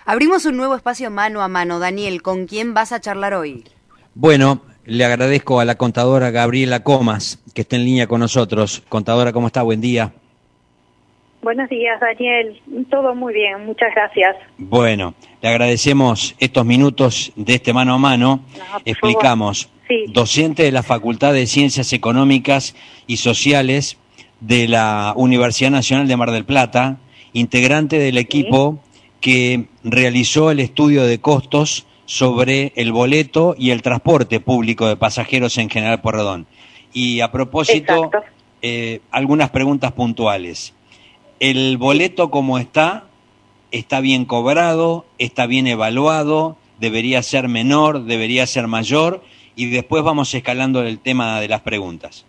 Abrimos un nuevo espacio mano a mano. Daniel, ¿con quién vas a charlar hoy? Bueno, le agradezco a la contadora Gabriela Comas, que está en línea con nosotros. Contadora, ¿cómo está? Buen día. Buenos días, Daniel. Todo muy bien, muchas gracias. Bueno, le agradecemos estos minutos de este mano a mano. Explicamos, sí. Docente de la Facultad de Ciencias Económicas y Sociales de la Universidad Nacional de Mar del Plata, integrante del equipo que realizó el estudio de costos sobre el boleto y el transporte público de pasajeros en General Pueyrredón. Y a propósito, algunas preguntas puntuales. ¿El boleto como está bien cobrado, está bien evaluado, debería ser menor, debería ser mayor? Y después vamos escalando el tema de las preguntas.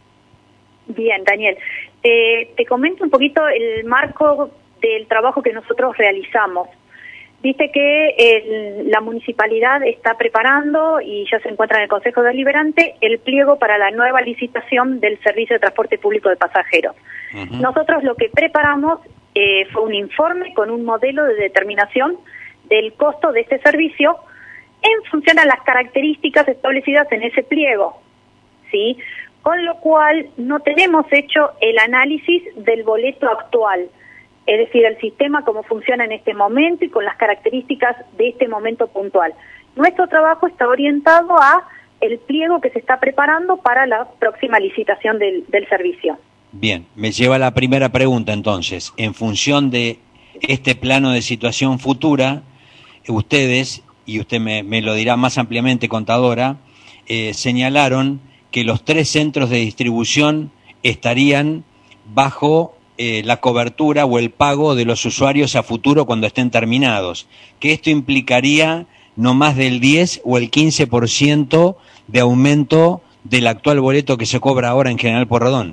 Bien, Daniel. Te comento un poquito el marco del trabajo que nosotros realizamos. Viste que la municipalidad está preparando y ya se encuentra en el Consejo Deliberante el pliego para la nueva licitación del servicio de transporte público de pasajeros. Nosotros lo que preparamos fue un informe con un modelo de determinación del costo de este servicio en función a las características establecidas en ese pliego, ¿sí? Con lo cual no tenemos hecho el análisis del boleto actual, es decir, el sistema cómo funciona en este momento y con las características de este momento puntual. Nuestro trabajo está orientado a el pliego que se está preparando para la próxima licitación del servicio. Bien, me lleva a la primera pregunta entonces. En función de este plano de situación futura, ustedes, y usted me lo dirá más ampliamente, contadora, señalaron que los 3 centros de distribución estarían bajo la cobertura o el pago de los usuarios a futuro cuando estén terminados, que esto implicaría no más del 10 o el 15% de aumento del actual boleto que se cobra ahora en General Pueyrredón.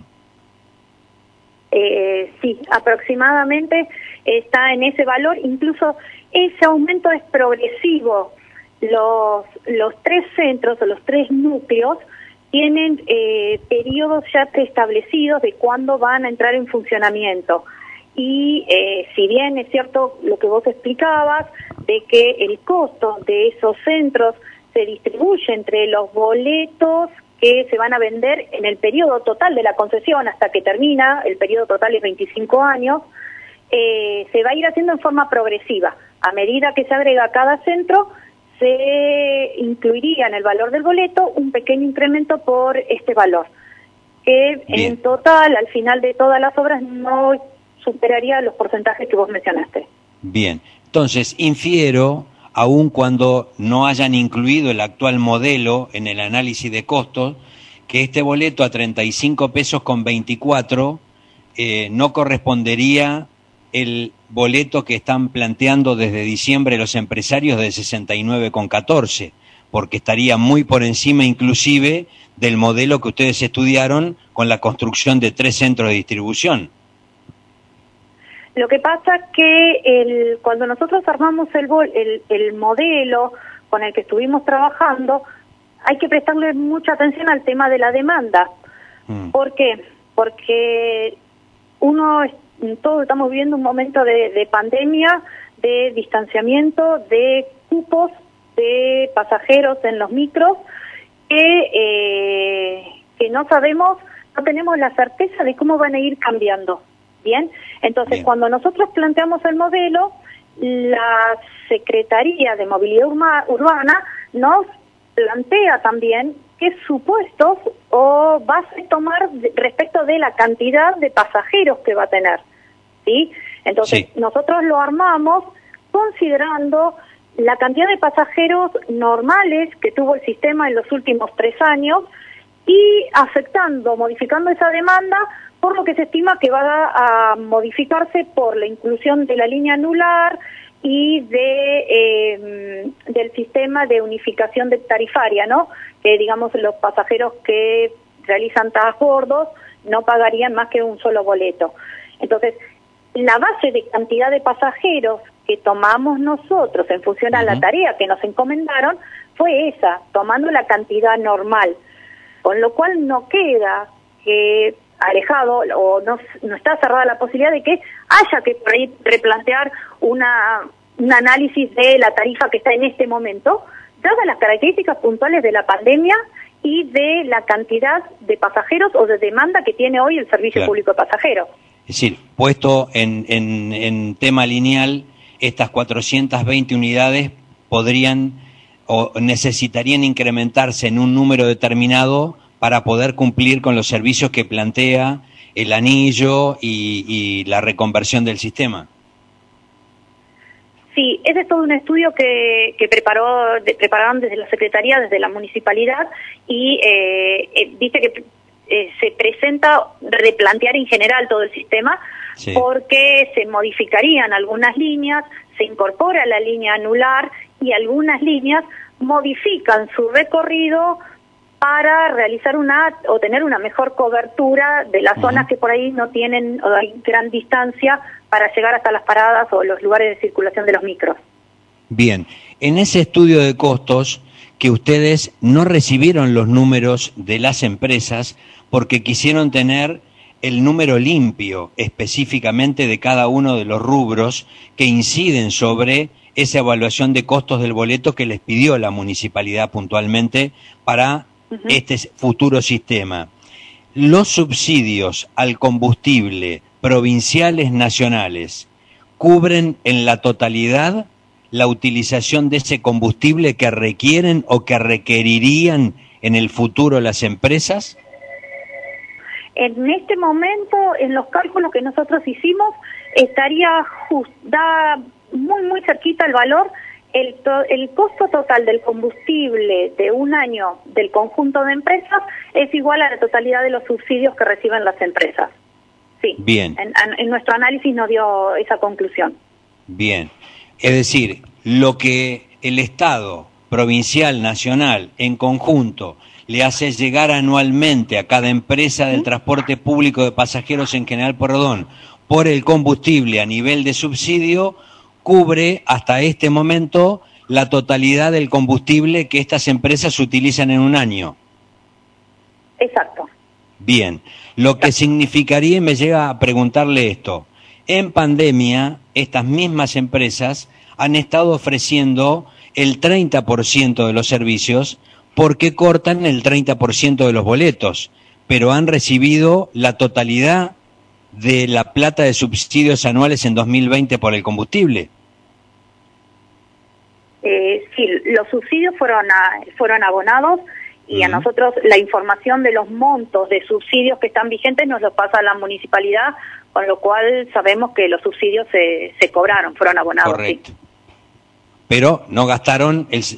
Sí, aproximadamente está en ese valor, incluso ese aumento es progresivo. Los 3 centros o los 3 núcleos tienen periodos ya preestablecidos de cuándo van a entrar en funcionamiento. Y si bien es cierto lo que vos explicabas, de que el costo de esos centros se distribuye entre los boletos que se van a vender en el periodo total de la concesión hasta que termina, el periodo total es 25 años, se va a ir haciendo en forma progresiva. A medida que se agrega a cada centro, se incluiría en el valor del boleto un pequeño incremento por este valor, que en total, al final de todas las obras, no superaría los porcentajes que vos mencionaste. Bien, entonces infiero, aun cuando no hayan incluido el actual modelo en el análisis de costos, que este boleto a 35 pesos con 24 no correspondería el boleto que están planteando desde diciembre los empresarios de 69,14, porque estaría muy por encima inclusive del modelo que ustedes estudiaron con la construcción de 3 centros de distribución. Lo que pasa es que cuando nosotros armamos el modelo con el que estuvimos trabajando, hay que prestarle mucha atención al tema de la demanda. ¿Por qué? Porque todos estamos viviendo un momento de pandemia, de distanciamiento, de cupos de pasajeros en los micros, que no sabemos, no tenemos la certeza de cómo van a ir cambiando. Bien, entonces cuando nosotros planteamos el modelo, la Secretaría de Movilidad Urbana nos plantea también qué supuestos o bases tomar respecto de la cantidad de pasajeros que va a tener, ¿sí? Entonces nosotros lo armamos considerando la cantidad de pasajeros normales que tuvo el sistema en los últimos 3 años y modificando esa demanda, por lo que se estima que va a modificarse por la inclusión de la línea anular y del sistema de unificación tarifaria, ¿no? Que digamos los pasajeros que realizan transbordos no pagarían más que un solo boleto. Entonces, la base de cantidad de pasajeros que tomamos nosotros en función a la tarea que nos encomendaron fue esa, tomando la cantidad normal, con lo cual no queda que alejado o no está cerrada la posibilidad de que haya que por ahí replantear una un análisis de la tarifa que está en este momento, dadas las características puntuales de la pandemia y de la cantidad de pasajeros o de demanda que tiene hoy el servicio público de pasajeros. Es decir, puesto en tema lineal, estas 420 unidades podrían o necesitarían incrementarse en un número determinado para poder cumplir con los servicios que plantea el anillo y la reconversión del sistema. Sí, ese es todo un estudio que prepararon desde la Secretaría, desde la Municipalidad, y dice que se presenta replantear en general todo el sistema, sí, porque se modificarían algunas líneas, se incorpora la línea anular y algunas líneas modifican su recorrido para realizar o tener una mejor cobertura de las zonas que por ahí no tienen o hay gran distancia para llegar hasta las paradas o los lugares de circulación de los micros. Bien, en ese estudio de costos que ustedes no recibieron los números de las empresas porque quisieron tener el número limpio específicamente de cada uno de los rubros que inciden sobre esa evaluación de costos del boleto que les pidió la municipalidad puntualmente para este futuro sistema. Los subsidios al combustible provinciales, nacionales, ¿cubren en la totalidad la utilización de ese combustible que requieren o que requerirían en el futuro las empresas? En este momento, en los cálculos que nosotros hicimos, estaría da muy cerquita el valor. El costo total del combustible de un año del conjunto de empresas es igual a la totalidad de los subsidios que reciben las empresas. Sí. Bien. En nuestro análisis nos dio esa conclusión. Bien. Es decir, lo que el Estado provincial, nacional, en conjunto, le hace llegar anualmente a cada empresa del transporte público de pasajeros en General Porredón por el combustible a nivel de subsidio, cubre hasta este momento la totalidad del combustible que estas empresas utilizan en un año. Exacto. Bien, lo que significaría, y me llega a preguntarle esto, en pandemia estas mismas empresas han estado ofreciendo el 30% de los servicios porque cortan el 30% de los boletos, pero han recibido la totalidad de la plata de subsidios anuales en 2020 por el combustible. Sí, los subsidios fueron abonados y a nosotros la información de los montos de subsidios que están vigentes nos lo pasa a la municipalidad, con lo cual sabemos que los subsidios se cobraron, fueron abonados. Correcto. Sí. Pero no gastaron el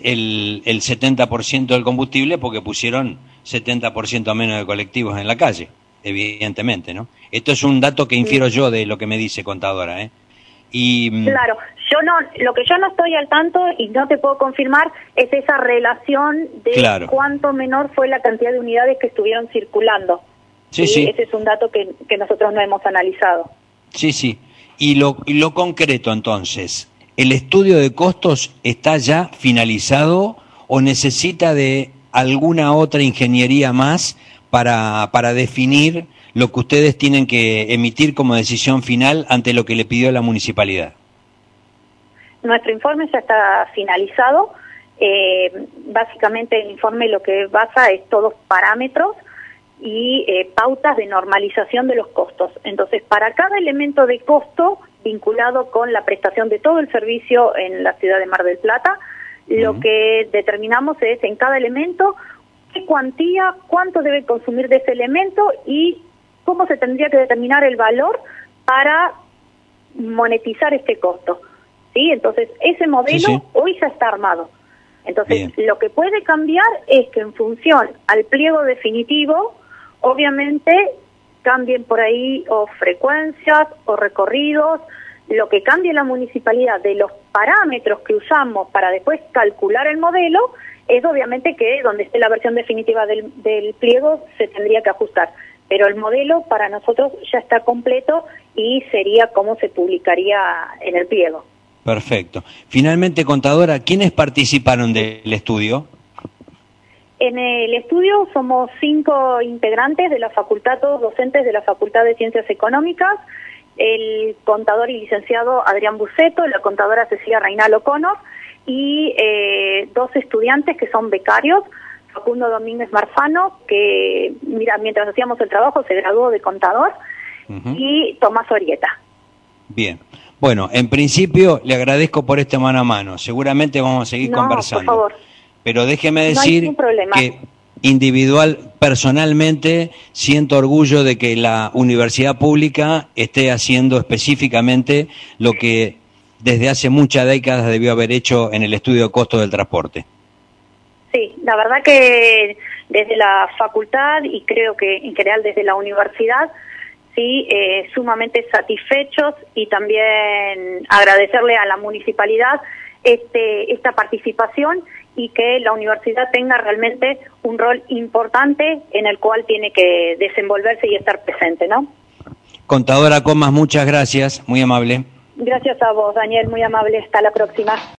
70% del combustible porque pusieron 70% menos de colectivos en la calle, evidentemente, ¿no? Esto es un dato que infiero yo de lo que me dice contadora, ¿eh? Y claro, lo que yo no estoy al tanto y no te puedo confirmar es esa relación de cuánto menor fue la cantidad de unidades que estuvieron circulando. Sí, sí. Ese es un dato que nosotros no hemos analizado. Sí, sí. Y lo concreto entonces, ¿el estudio de costos está ya finalizado o necesita de alguna otra ingeniería más para definir lo que ustedes tienen que emitir como decisión final ante lo que le pidió la municipalidad? Nuestro informe ya está finalizado. Básicamente el informe lo que basa es todos parámetros y pautas de normalización de los costos. Entonces, para cada elemento de costo vinculado con la prestación de todo el servicio en la ciudad de Mar del Plata, lo que determinamos es en cada elemento qué cuantía, cuánto debe consumir de ese elemento y cómo se tendría que determinar el valor para monetizar este costo. ¿Sí? Entonces, ese modelo hoy ya está armado. Entonces, lo que puede cambiar es que en función al pliego definitivo, obviamente cambien por ahí o frecuencias o recorridos, lo que cambie la municipalidad de los parámetros que usamos para después calcular el modelo, es obviamente que donde esté la versión definitiva del pliego se tendría que ajustar. Pero el modelo para nosotros ya está completo y sería como se publicaría en el pliego. Perfecto. Finalmente, contadora, ¿quiénes participaron del estudio? En el estudio somos 5 integrantes de la facultad, todos docentes de la Facultad de Ciencias Económicas, el contador y licenciado Adrián Buceto, la contadora Cecilia Reinal O'Connor y 2 estudiantes que son becarios, Facundo Domínguez Marfano, que mientras hacíamos el trabajo se graduó de contador, y Tomás Orieta. Bien. Bueno, en principio le agradezco por este mano a mano. Seguramente vamos a seguir conversando. Por favor. Pero déjeme decir que personalmente, siento orgullo de que la universidad pública esté haciendo específicamente lo que desde hace muchas décadas debió haber hecho en el estudio de costo del transporte. Sí, la verdad que desde la facultad y creo que en general desde la universidad, sí, sumamente satisfechos y también agradecerle a la municipalidad esta participación y que la universidad tenga realmente un rol importante en el cual tiene que desenvolverse y estar presente, ¿no? Contadora Comas, muchas gracias, muy amable. Gracias a vos, Daniel, muy amable. Hasta la próxima.